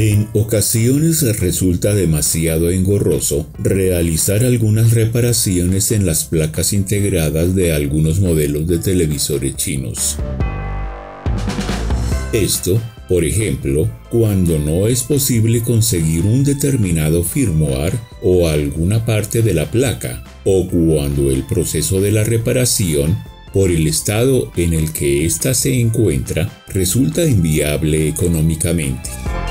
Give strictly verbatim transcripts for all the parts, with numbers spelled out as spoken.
En ocasiones resulta demasiado engorroso realizar algunas reparaciones en las placas integradas de algunos modelos de televisores chinos. Esto, por ejemplo, cuando no es posible conseguir un determinado firmware o alguna parte de la placa, o cuando el proceso de la reparación, por el estado en el que ésta se encuentra, resulta inviable económicamente.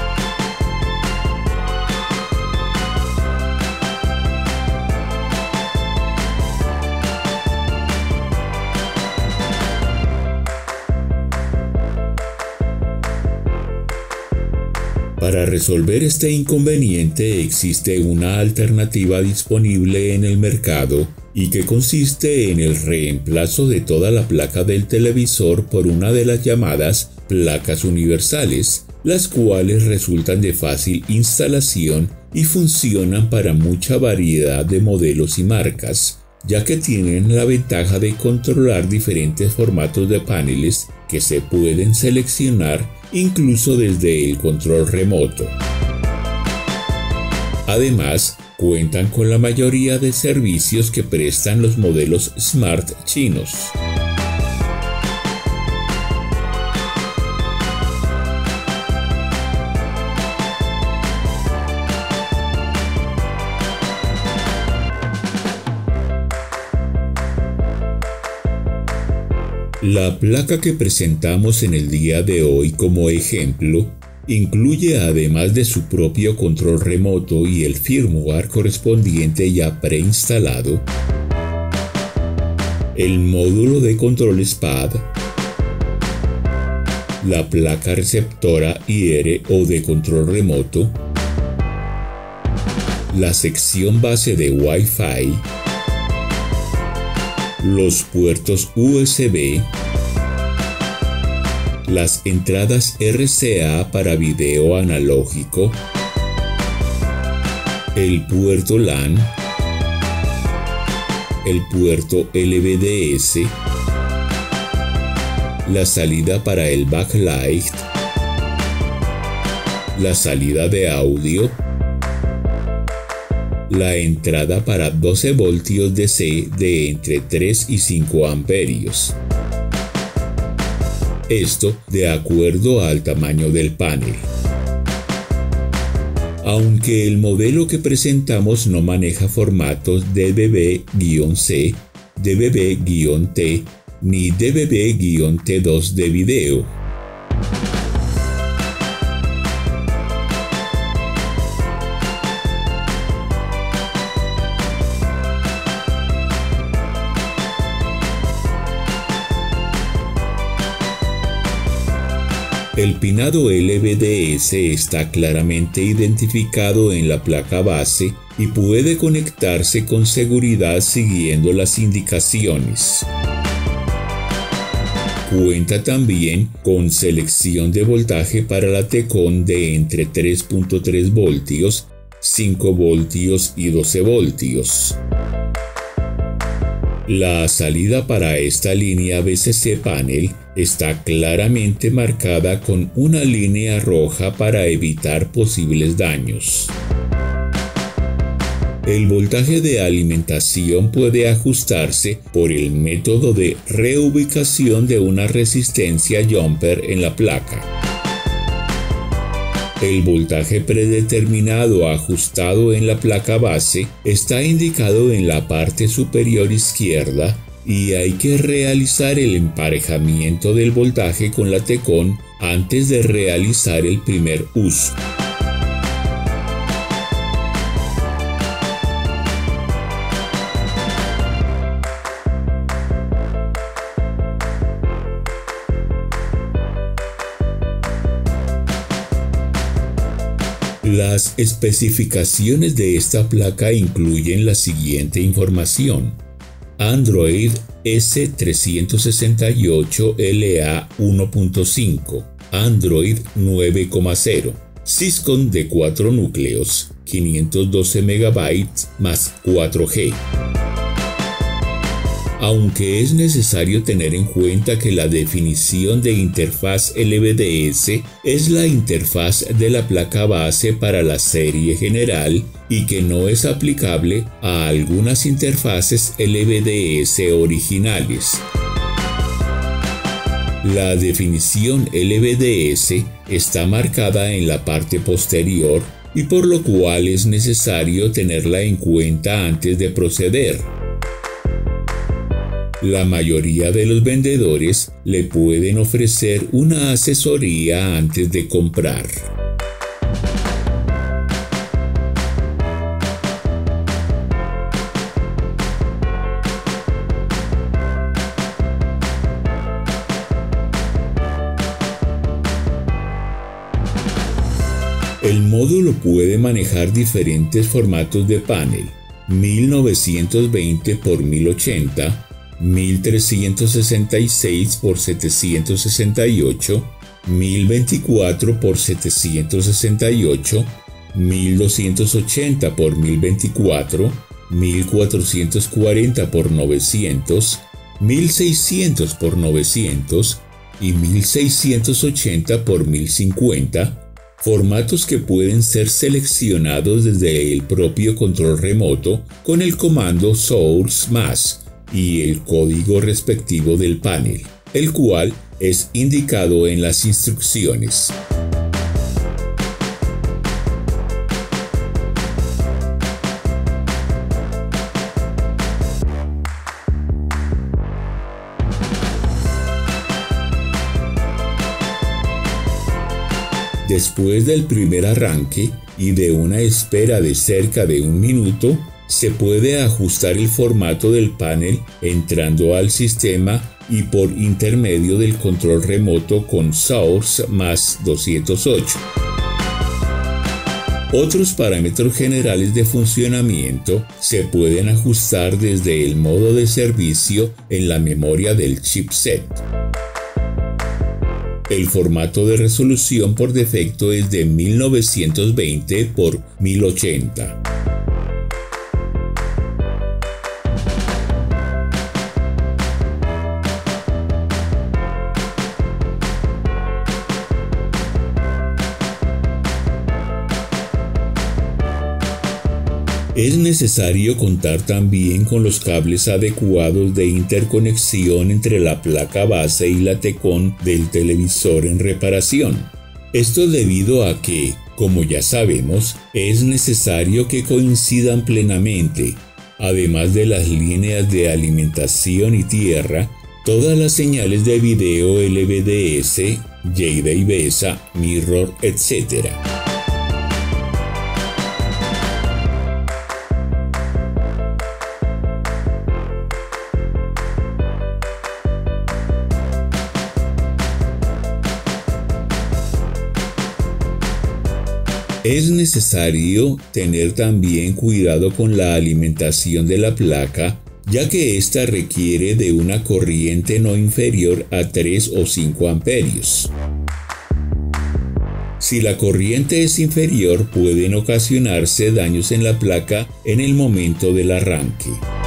Para resolver este inconveniente existe una alternativa disponible en el mercado y que consiste en el reemplazo de toda la placa del televisor por una de las llamadas placas universales, las cuales resultan de fácil instalación y funcionan para mucha variedad de modelos y marcas, ya que tienen la ventaja de controlar diferentes formatos de paneles que se pueden seleccionar incluso desde el control remoto. Además, cuentan con la mayoría de servicios que prestan los modelos Smart chinos. La placa que presentamos en el día de hoy como ejemplo incluye, además de su propio control remoto y el firmware correspondiente ya preinstalado, el módulo de control S P A D, la placa receptora I R o de control remoto, la sección base de Wi-Fi, los puertos U S B, las entradas R C A para video analógico, el puerto LAN, el puerto L V D S, la salida para el backlight, la salida de audio, la entrada para doce voltios D C de entre tres y cinco amperios. Esto de acuerdo al tamaño del panel. Aunque el modelo que presentamos no maneja formatos D V B-C, D V B-T ni D V B-T dos de video. El pinado L V D S está claramente identificado en la placa base y puede conectarse con seguridad siguiendo las indicaciones. Cuenta también con selección de voltaje para la T-Con de entre tres punto tres voltios, cinco voltios y doce voltios. La salida para esta línea V C C panel está claramente marcada con una línea roja para evitar posibles daños. El voltaje de alimentación puede ajustarse por el método de reubicación de una resistencia jumper en la placa. El voltaje predeterminado ajustado en la placa base está indicado en la parte superior izquierda y hay que realizar el emparejamiento del voltaje con la T-Con antes de realizar el primer uso. Las especificaciones de esta placa incluyen la siguiente información: Android S trescientos sesenta y ocho L A uno punto cinco, Android nueve punto cero, Syscon de cuatro núcleos, quinientos doce megabytes más cuatro G. Aunque es necesario tener en cuenta que la definición de interfaz L V D S es la interfaz de la placa base para la serie general y que no es aplicable a algunas interfaces L V D S originales. La definición L V D S está marcada en la parte posterior y por lo cual es necesario tenerla en cuenta antes de proceder. La mayoría de los vendedores le pueden ofrecer una asesoría antes de comprar. El módulo puede manejar diferentes formatos de panel: mil novecientos veinte por mil ochenta, mil trescientos sesenta y seis por setecientos sesenta y ocho, mil veinticuatro por setecientos sesenta y ocho, mil doscientos ochenta por mil veinticuatro, mil cuatrocientos cuarenta por novecientos, mil seiscientos por novecientos y mil seiscientos ochenta por mil cincuenta, formatos que pueden ser seleccionados desde el propio control remoto con el comando Source más y el código respectivo del panel, el cual es indicado en las instrucciones. Después del primer arranque y de una espera de cerca de un minuto, se puede ajustar el formato del panel entrando al sistema y por intermedio del control remoto con Source más doscientos ocho. Otros parámetros generales de funcionamiento se pueden ajustar desde el modo de servicio en la memoria del chipset. El formato de resolución por defecto es de mil novecientos veinte por mil ochenta. Es necesario contar también con los cables adecuados de interconexión entre la placa base y la T-Con del televisor en reparación. Esto debido a que, como ya sabemos, es necesario que coincidan plenamente, además de las líneas de alimentación y tierra, todas las señales de video L V D S, J D I V E S A, Mirror, etcétera. Es necesario tener también cuidado con la alimentación de la placa, ya que ésta requiere de una corriente no inferior a tres o cinco amperios. Si la corriente es inferior, pueden ocasionarse daños en la placa en el momento del arranque.